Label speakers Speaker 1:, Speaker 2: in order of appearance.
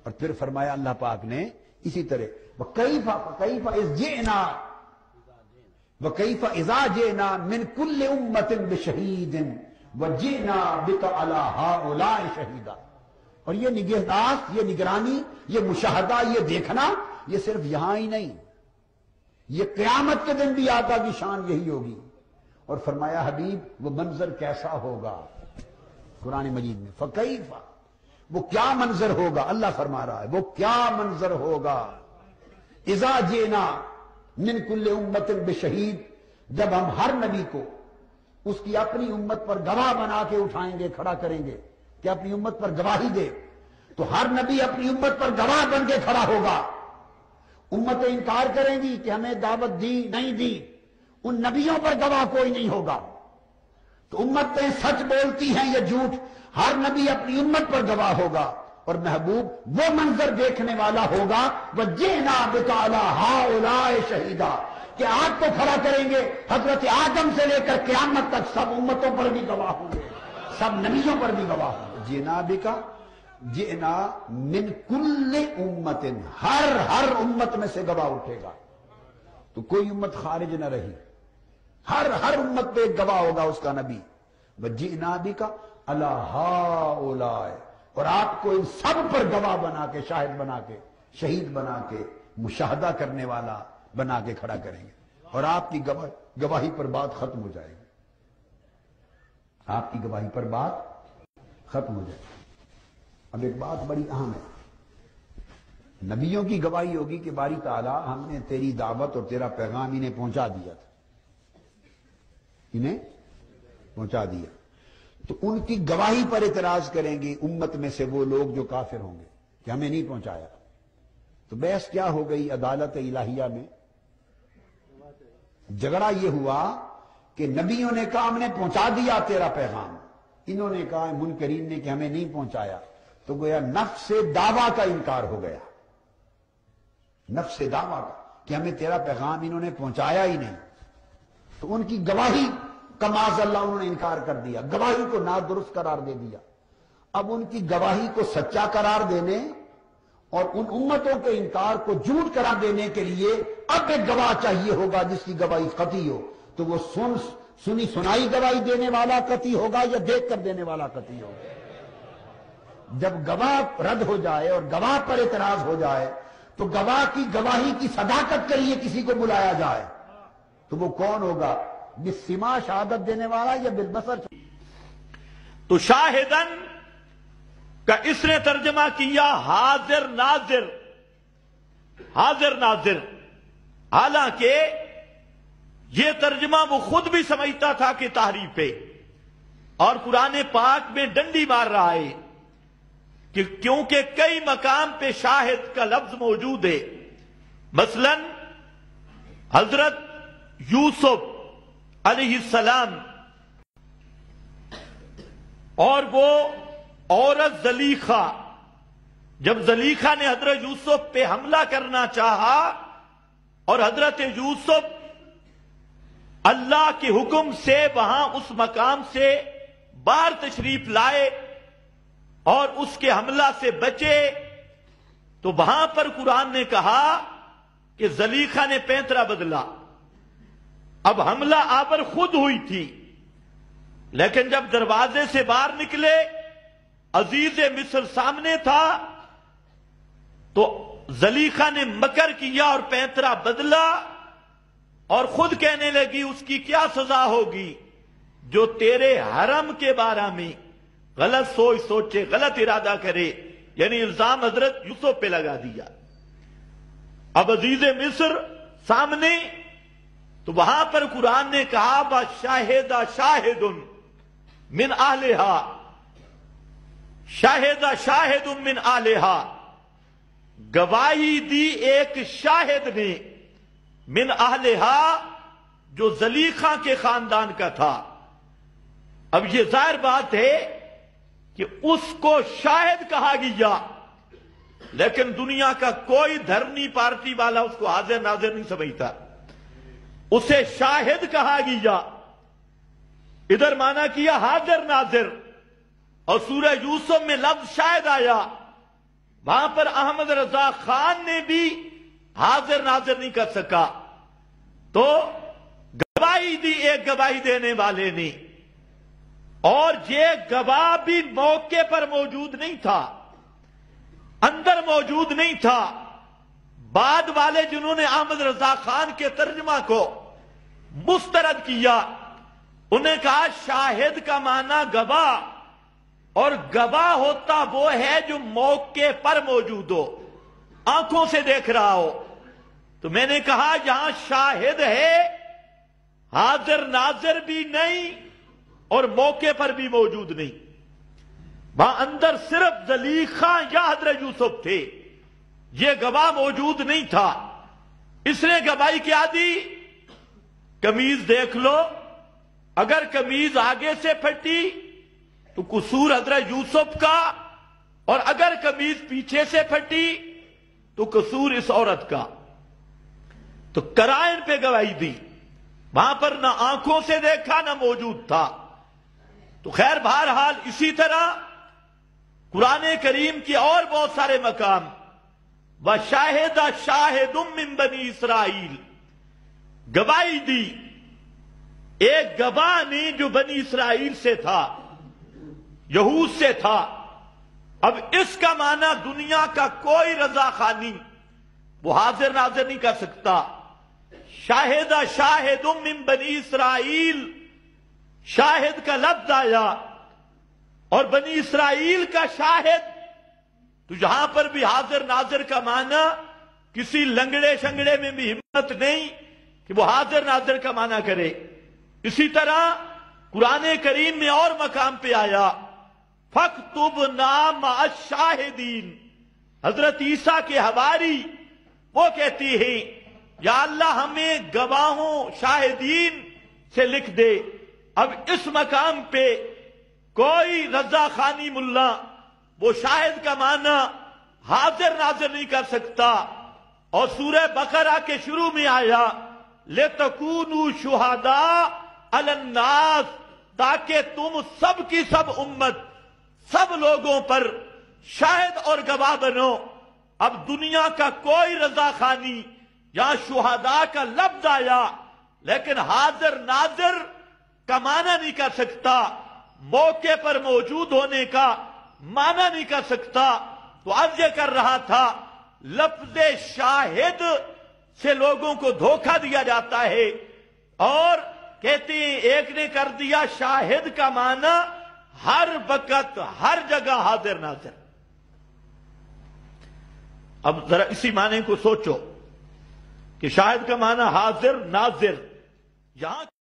Speaker 1: اور پھر فرمایا اللہ پاک نے اسی طرح وَكَيْفَ إِذْ جِئْنَا وَكَيْفَ إِذَا جِئْنَا مِنْ كُلِّ أُمَّةٍ بِشَهِيدٍ وَجِئْنَا بِكَ عَلَى هَؤُلَاءِ شَهِيدًا۔ اور یہ نگہداشت، یہ نگرانی، یہ مشاہدہ، یہ دیکھنا، یہ صرف یہاں ہی نہیں، یہ قیامت کے دن بھی آقا کی شان یہی ہوگی۔ اور فرمایا حبیب وہ منظر کیسا ہوگا، قرآن مجید میں فَكَيْفَ، وہ کیا منظر ہوگا، اللہ فرما رہا ہے وہ کیا منظر ہوگا، اذا جئنا من کل امت بشہید، جب ہم ہر نبی کو اس کی اپنی امت پر گواہ بنا کے اٹھائیں گے، کھڑا کریں گے کہ اپنی امت پر گواہی دے، تو ہر نبی اپنی امت پر گواہ بن کے کھڑا ہوگا۔ امتیں انکار کریں گی کہ ہمیں دعوت دی نہیں دی، ان نبیوں پر گواہ کوئی نہیں ہوگا۔ تو امتیں سچ بولتی ہیں یا جھوٹ، ہر نبی اپنی امت پر گواہ ہوگا، اور محبوب وہ منظر دیکھنے والا ہوگا وَجِئْنَا بِكَ عَلَىٰ هَٰؤُلَاءِ شَهِيدًا، کہ آپ کو کھڑا کریں گے حضرت آدم سے لے کر قیامت تک، سب امتوں پر بھی گواہ ہوں گے، سب نبیوں پر بھی گواہ ہوں گے۔ جِئْنَا بِكَ، جِئْنَا مِن كُلِّ أُمَّةٍ، ہر امت میں سے گواہ اٹھے گا، تو کوئی امت خارج نہ رہی، ہر امت پہ ایک گواہ ہوگا اس کا نبی۔ وَجِئْنَا بِكَ عَلَىٰ هَٰؤُلَاءِ، اور آپ کو ان سب پر گواہ بنا کے، شاہد بنا کے، شہید بنا کے، مشاہدہ کرنے والا بنا کے کھڑا کریں گے، اور آپ کی گواہی پر بات ختم ہو جائے گی، آپ کی گواہی پر بات ختم ہو جائے گی۔ اب ایک بات بڑی اہم ہے، نبیوں کی گواہی ہوگی کہ باری تعالیٰ ہم نے تیری دعوت اور تیرا پیغام انہیں پہنچا دیا تھا، انہیں پہنچا دیا، تو ان کی گواہی پر اعتراض کریں گے امت میں سے وہ لوگ جو کافر ہوں گے کہ ہمیں نہیں پہنچایا۔ تو بحث کیا ہو گئی عدالت الہیہ میں؟ جھگڑا یہ ہوا کہ نبیوں نے کہا ہم نے پہنچا دیا تیرا پیغام، انہوں نے کہا منکرین نے کہ ہمیں نہیں پہنچایا، تو گویا نفس دعویٰ کا انکار ہو گیا، نفس دعویٰ کا کہ ہمیں تیرا پیغام انہوں نے پہنچایا ہی نہیں، تو ان کی گواہی کا معاذ اللہ انہوں نے انکار کر دیا، گواہی کو نادرست قرار دے دیا۔ اب ان کی گواہی کو سچا قرار دینے اور ان امتوں کے انکار کو جھوٹ قرار دینے کے لیے اب ایک گواہ چاہیے ہوگا جس کی گواہی قطعی ہو، تو وہ سنی سنائی گواہی دینے والا قطعی ہوگا یا دیکھ کر دینے والا قطعی ہوگا؟ جب گواہ رد ہو جائے اور گواہ پر اعتراض ہو جائے تو گواہ کی گواہی کی صداقت کے لیے کسی کو بلایا جائے، تو وہ کون ہوگا؟ بالسما شہادت دینے والا یا بالبصر؟
Speaker 2: تو شاہدن کا اس نے ترجمہ کیا حاضر ناظر، حاضر ناظر، حالانکہ یہ ترجمہ وہ خود بھی سمجھتا تھا کہ تحریف ہے، اور قرآن پاک میں ڈنڈی مار رہا ہے کہ کیونکہ کئی مقام پہ شاہد کا لفظ موجود ہے، مثلا حضرت یوسف علیہ السلام اور وہ عورت زلیخا، جب زلیخا نے حضرت یوسف پہ حملہ کرنا چاہا اور حضرت یوسف اللہ کے حکم سے وہاں اس مقام سے باہر تشریف لائے اور اس کے حملہ سے بچے، تو وہاں پر قرآن نے کہا کہ زلیخا نے پینترا بدلا۔ اب حملہ آور خود ہوئی تھی، لیکن جب دروازے سے باہر نکلے عزیز مصر سامنے تھا تو زلیخا نے مکر کیا اور پینترا بدلا، اور خود کہنے لگی اس کی کیا سزا ہوگی جو تیرے حرم کے بارے میں غلط سوچے، غلط ارادہ کرے، یعنی الزام حضرت یوسف پہ لگا دیا۔ اب عزیز مصر سامنے، تو وہاں پر قرآن نے کہا شاہد شاہد من اہلہا، شاہد شاہد من اہلہا، گواہی دی ایک شاہد نے من اہلہا جو زلیخا کے خاندان کا تھا۔ اب یہ ظاہر بات ہے کہ اس کو شاہد کہا گیا، لیکن دنیا کا کوئی دھرمی پارٹی والا اس کو حاضر ناظر نہیں سمجھتا، اسے شاہد کہا گیا، ادھر مانا کیا حاضر ناظر، اور سورہ یوسف میں لفظ شاہد آیا، وہاں پر احمد رضا خان نے بھی حاضر ناظر نہیں کر سکا، تو گواہی دی ایک گواہی دینے والے نے، اور یہ گواہ بھی موقع پر موجود نہیں تھا، اندر موجود نہیں تھا۔ بعد والے جنہوں نے احمد رضا خان کے ترجمہ کو مسترد کیا، انہیں کہا شاہد کا معنی گواہ، اور گواہ ہوتا وہ ہے جو موقع پر موجود ہو، آنکھوں سے دیکھ رہا ہو۔ تو میں نے کہا یہاں شاہد ہے، حاضر ناظر بھی نہیں اور موقع پر بھی موجود نہیں۔ وہاں اندر صرف زلیخا یا حضرت یوسف تھے، یہ گواہ موجود نہیں تھا۔ اس نے گواہی کیا دی؟ قمیض دیکھ لو، اگر قمیض آگے سے پھٹی تو قصور حضرت یوسف کا، اور اگر قمیض پیچھے سے پھٹی تو قصور اس عورت کا۔ تو قرائن پہ گواہی دی، وہاں پر نہ آنکھوں سے دیکھا نہ موجود تھا۔ تو خیر بہرحال اسی طرح قرآن کریم کی اور بہت سارے مقام، وَشَاهِدَ شَاهِدٌ مِّن بَنِي اسرائیل، گواہی دی ایک گواہ نے جو بنی اسرائیل سے تھا، یہود سے تھا۔ اب اس کا معنی دنیا کا کوئی رضا خانی وہ حاضر ناظر نہیں کر سکتا۔ شاہد شاہد من بنی اسرائیل، شاہد کا لفظ آیا اور بنی اسرائیل کا شاہد، تو یہاں پر بھی حاضر ناظر کا معنی کسی لنگڑے شنگڑے میں بھی ہمت نہیں کہ وہ حاضر ناظر کا معنی کرے۔ اسی طرح قرآن کریم میں اور مقام پہ آیا فَاكْتُبْنَا مَعَ الشَّاهِدِينَ، حضرت عیسیٰ کے حواری وہ کہتی ہیں یا اللہ ہمیں گواہوں شاہدین سے لکھ دے۔ اب اس مقام پہ کوئی رضا خانی ملا وہ شاہد کا معنی حاضر ناظر نہیں کر سکتا۔ اور سورہ بقرہ کے شروع میں آیا لِتَكُونُوا شُهَدَاءَ عَلَى النَّاسِ، تاکہ تم سب کی سب امت، سب لوگوں پر شاہد اور گواہ بنو۔ اب دنیا کا کوئی رضا خانی، یہاں شہداء کا لفظ آیا لیکن حاضر ناظر کا معنی نہیں کر سکتا، موقع پر موجود ہونے کا معنی نہیں کر سکتا۔ تو اب یہ کر رہا تھا لفظ شاہد سے لوگوں کو دھوکہ دیا جاتا ہے، اور کہتے ہیں ایک نے کر دیا شاہد کا معنی ہر وقت ہر جگہ حاضر ناظر۔ اب ذرا اسی معنی کو سوچو کہ شاہد کا معنی حاضر ناظر، یہاں